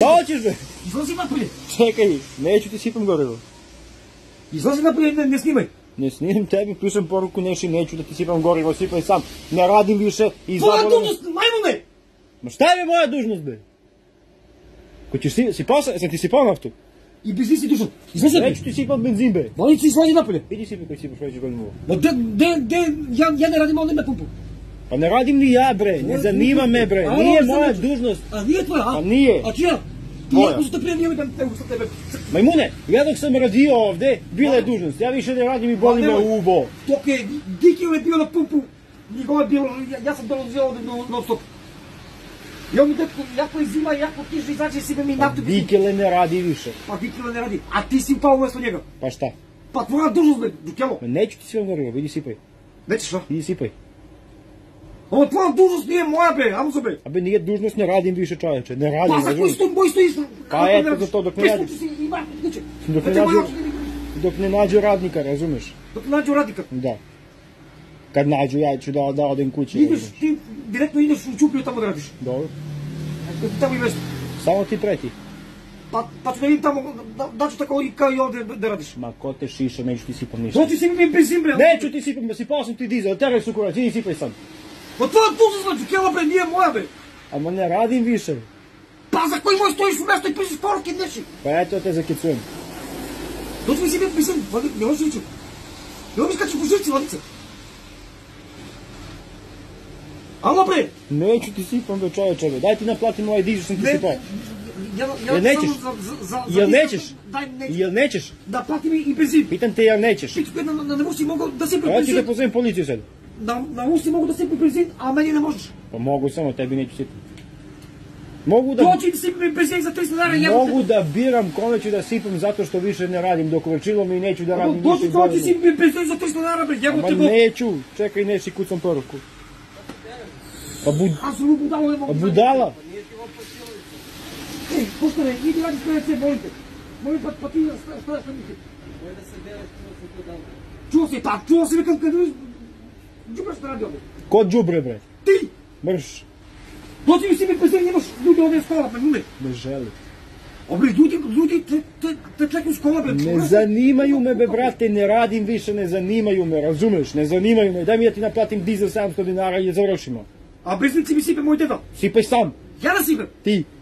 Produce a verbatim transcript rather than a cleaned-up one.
Šta hoćeš, bе? Izlazi napolje. Čekaj, neću ti sipam gorivo. Izlazi napolje, ne, ne snimaj. Ne snimam tebi, pišem poruku Neši, neću da ti sipam gorivo, sipaj sam. Ne radim više i Tvoja zaboravim. dužnost, majmune! Ma šta je moja dužnost, be? Ko ćeš si, sipao sam, sam ti sipao naftu? I benzin si dužan. Izlazi napolje. Neću ti sipam benzin, be. Molim ti, izlazi napolje. Idi sipaj koji sipaš, koji ćeš godinu. Ma de, de, de, ja, ja ne radim ovdje na pumpu. Pa ne radim ni ja, bre, ne zanima me, bre, A, nije ovo moja sam- dužnost. A nije tvoja, a? A nije. A čija? Tvoja. Iako su te prijavili da te sa tebe. Majmune, ja dok sam radio ovde, bila je dužnost, ja više ne radim i boli me nemoj. uvo. Dok je Dikio je bio na pumpu, njegova je bilo, ja, ja sam dolazio ovdje non stop. I on mi dečko, jako je zima, jako kiša, izađe si me mi naftu. Dikele ne radi više. Pa Dikio ne radi, a ti si upao umjesto njega. Pa šta? Pa tvoja dužnost, be, Dukelo. Ma neću ti sve gorivo, vidi sipaj. Nećeš, a? Idi sipaj. Ovo tvoja dužnost nije moja, be, amo se, be. A be nije dužnost, ne radim više, čoveče, ne radim. Pa za koji razumiješ? stom boj stojiš? Pa eto za to, dok ne radiš. Pismo si i bar, kuće. Dok ne Da te nađu, moja- dok ne nađu radnika, razumeš? Dok nađu radnika. Da. Kad nađu, ja ću da, da odem kući. Ideš, razumeš? ti direktno ideš u Čupriju tamo da radiš. Dobro. Tamo i mjesto. Samo ti preti. Pa, pa ću da vidim tamo, da, da ću tako i kao i ovdje da, da radiš. Ma ko te šiša, neću ti sipam ništa. Hoću si mi benzin, bre. Neću ti sipam, sipao sam ti dizel, teraj su kurac, idi sipaj sam. Pa tvoja dužnost, znači, Kjela, bre, nije moja, bre. Ama ne radim više. Pa za koji moj stojiš u mjesto i pišeš poruke, neći. Pa eto te zakecujem. Doći mi si mi benzin, vadi, ne možeš ići. Ne možeš kaći po žici, vadice. Alo, bre. Neću ti sipam, be čoveče, be. Daj ti naplatim ovaj dizel, sam ti Ne, sipao. ja, ja, Jel nećeš? samo za, za, za, za Jel dizel, nećeš? Daj, neću. Jel nećeš? Da plati mi i benzin. Pitam te jel nećeš? Piću, na, na, ne možeš si mogu da si Ja ću da benzin. pozovem policiju sad. Na, na uši mogu da sipim benzin, a meni ne možeš. Pa mogu, samo tebi neću sipati. Mogu da, Doći mi sipim benzin za tristo dinara, jebote. mogu da biram kome ću da sipam zato što više ne radim dok vrčilo mi i neću da radim više Doći iz doći godine. sipim benzin za tristo dinara, bre, Ma jebote, bo. neću, čekaj, neći kucam poruku. Pa bud... A su budalo, ne Pa mogu. budala? Ej, poštare, idi radi s P V C, molim te. Molim, pa, pa ti šta, šta da misli? Čuo si, pa čuo si, nekam kad džubraš šta radi ovdje. Ko džubre, bre? Ti! Mrš, Doći mi si mi benzin, nemaš ljudi ovdje u škola, pa ljude. ne želi. A bre, ljudi, ljudi te, te, te čekaju u škola, bre. Ne zanimaju me, be, brate, ne radim više, ne zanimaju me, razumeš? Ne zanimaju me, daj mi ja ti naplatim dizel sedamsto dinara i završimo. A benzin si mi sipe moj deda. Sipaj sam, Ja da sipem. ti.